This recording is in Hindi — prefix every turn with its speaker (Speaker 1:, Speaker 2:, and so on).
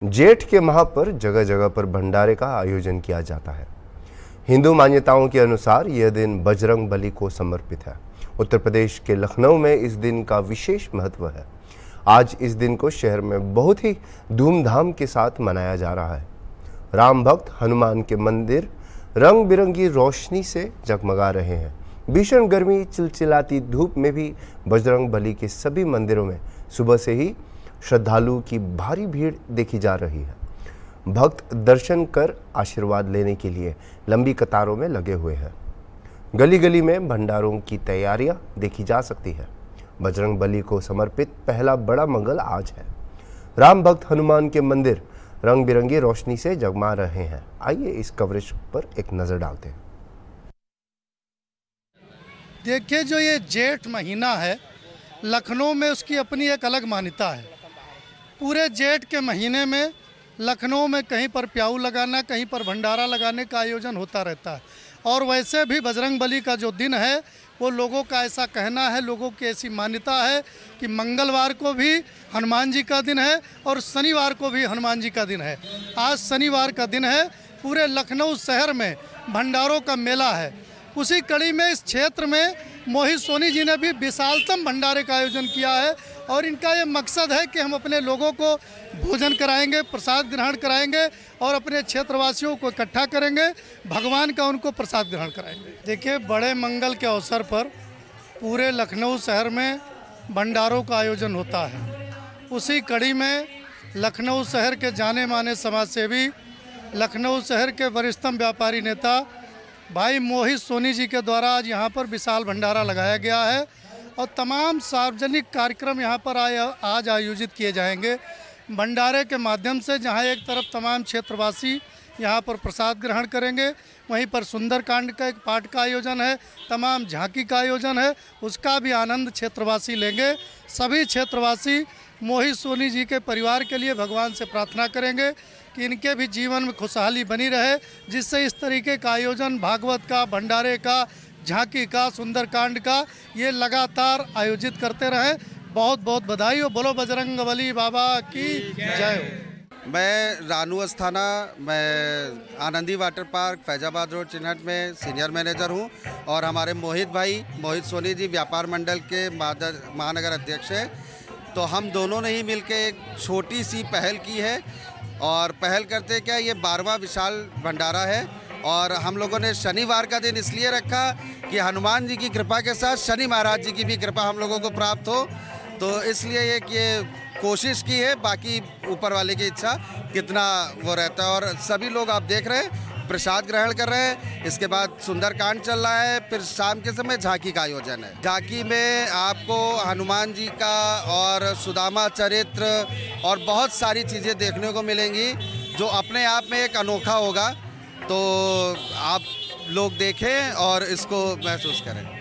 Speaker 1: जेठ के माह पर जगह जगह पर भंडारे का आयोजन किया जाता है। हिंदू मान्यताओं के अनुसार यह दिन बजरंग बली को समर्पित है। उत्तर प्रदेश के लखनऊ में इस दिन का विशेष महत्व है। आज इस दिन को शहर में बहुत ही धूमधाम के साथ मनाया जा रहा है। राम भक्त हनुमान के मंदिर रंग बिरंगी रोशनी से जगमगा रहे हैं। भीषण गर्मी चिलचिलाती धूप में भी बजरंग बली के सभी मंदिरों में सुबह से ही श्रद्धालुओं की भारी भीड़ देखी जा रही है। भक्त दर्शन कर आशीर्वाद लेने के लिए लंबी कतारों में लगे हुए हैं। गली गली में भंडारों की तैयारियां देखी जा सकती है। बजरंग बली को समर्पित पहला बड़ा मंगल आज है। राम भक्त हनुमान के मंदिर रंग बिरंगी रोशनी से जगमा रहे हैं। आइए इस कवरेज पर एक नज़र डालते हैं।
Speaker 2: देखिए, जो ये जेठ महीना है, लखनऊ में उसकी अपनी एक अलग मान्यता है। पूरे जेठ के महीने में लखनऊ में कहीं पर प्याऊ लगाना, कहीं पर भंडारा लगाने का आयोजन होता रहता है। और वैसे भी बजरंग बली का जो दिन है, वो लोगों का ऐसा कहना है, लोगों की ऐसी मान्यता है कि मंगलवार को भी हनुमान जी का दिन है और शनिवार को भी हनुमान जी का दिन है। आज शनिवार का दिन है। पूरे लखनऊ शहर में भंडारों का मेला है। उसी कड़ी में इस क्षेत्र में मोहित सोनी जी ने भी विशालतम भंडारे का आयोजन किया है। और इनका ये मकसद है कि हम अपने लोगों को भोजन कराएंगे, प्रसाद ग्रहण कराएंगे और अपने क्षेत्रवासियों को इकट्ठा करेंगे, भगवान का उनको प्रसाद ग्रहण कराएंगे। देखिए, बड़े मंगल के अवसर पर पूरे लखनऊ शहर में भंडारों का आयोजन होता है। उसी कड़ी में लखनऊ शहर के जाने माने समाजसेवी, लखनऊ शहर के वरिष्ठतम व्यापारी नेता भाई मोहित सोनी जी के द्वारा आज यहाँ पर विशाल भंडारा लगाया गया है। और तमाम सार्वजनिक कार्यक्रम यहाँ पर आज आयोजित किए जाएंगे। भंडारे के माध्यम से जहाँ एक तरफ तमाम क्षेत्रवासी यहाँ पर प्रसाद ग्रहण करेंगे, वहीं पर सुंदरकांड का एक पाठ का आयोजन है, तमाम झांकी का आयोजन है, उसका भी आनंद क्षेत्रवासी लेंगे। सभी क्षेत्रवासी मोहित सोनी जी के परिवार के लिए भगवान से प्रार्थना करेंगे कि इनके भी जीवन में खुशहाली बनी रहे, जिससे इस तरीके का आयोजन भागवत का, भंडारे का, झांकी का, सुंदरकांड का ये लगातार आयोजित करते रहें। बहुत बहुत बधाई हो। बोलो बजरंग बली बाबा की जय हो।
Speaker 3: मैं रानू अस्थाना, मैं Anandi water park Faizabad road Chinhat में सीनियर मैनेजर हूं और हमारे मोहित भाई मोहित सोनी जी व्यापार मंडल के महानगर अध्यक्ष हैं। तो हम दोनों ने ही मिलकर एक छोटी सी पहल की है। और पहल करते क्या, ये 12वां विशाल भंडारा है। और हम लोगों ने शनिवार का दिन इसलिए रखा कि हनुमान जी की कृपा के साथ शनि महाराज जी की भी कृपा हम लोगों को प्राप्त हो। तो इसलिए ये कोशिश की है, बाकी ऊपर वाले की इच्छा कितना वो रहता है। और सभी लोग आप देख रहे हैं प्रसाद ग्रहण कर रहे हैं। इसके बाद सुंदरकांड चल रहा है, फिर शाम के समय झांकी का आयोजन है। झांकी में आपको हनुमान जी का और सुदामा चरित्र और बहुत सारी चीज़ें देखने को मिलेंगी, जो अपने आप में एक अनोखा होगा। तो आप लोग देखें और इसको महसूस करें।